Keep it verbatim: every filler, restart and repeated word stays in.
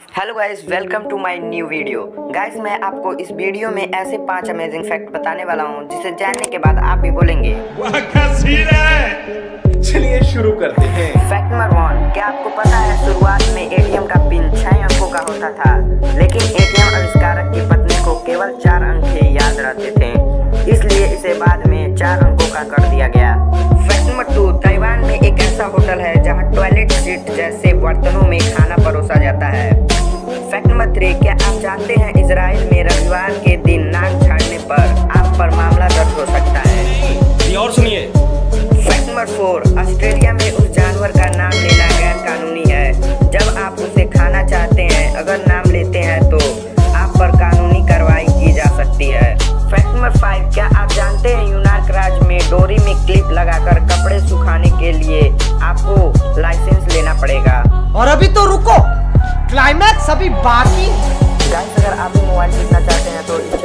Hello guys, welcome to my new video. Guys, मैं आपको इस वीडियो में ऐसे पांच अमेजिंग फैक्ट बताने वाला हूं जिसे जानने के बाद आप भी बोलेंगे वाह क्या सीन है। चलिए शुरू करते हैं। फैक्ट नंबर वन, क्या आपको पता है शुरुआत में एटीएम का पिन छह अंकों का होता था, लेकिन एटीएम आविष्कारक की पत्नी को केवल चार अंक ही याद रहते थे, इसलिए इसे बाद में चार अंकों का कर दिया गया। फैक्ट नंबर टू, ताइवान में एक ऐसा होटल है जहाँ टॉयलेट सीट जैसे बर्तनों में खाना परोसा जाता है। फैक्ट नंबर थ्री, क्या आप जानते हैं इजराइल में रविवार के दिन नाक झाड़ने पर आप पर मामला दर्ज हो सकता है। और सुनिए। फैक्ट नंबर फोर, ऑस्ट्रेलिया में उस जानवर का नाम लेना गैर कानूनी है। जब आप उसे खाना चाहते हैं, अगर नाम लेते हैं तो आप पर कानूनी कार्रवाई की जा सकती है। फैक्ट नंबर फाइव, क्या आप जानते हैं यूनार्क राज्य में डोरी में क्लिप लगाकर कपड़े सुखाने के लिए आपको लाइसेंस लेना पड़ेगा। और अभी तो रुको, क्लाइमैक्स अभी बाकी। गाइस, अगर आप भी मोबाइल खरीदना चाहते हैं तो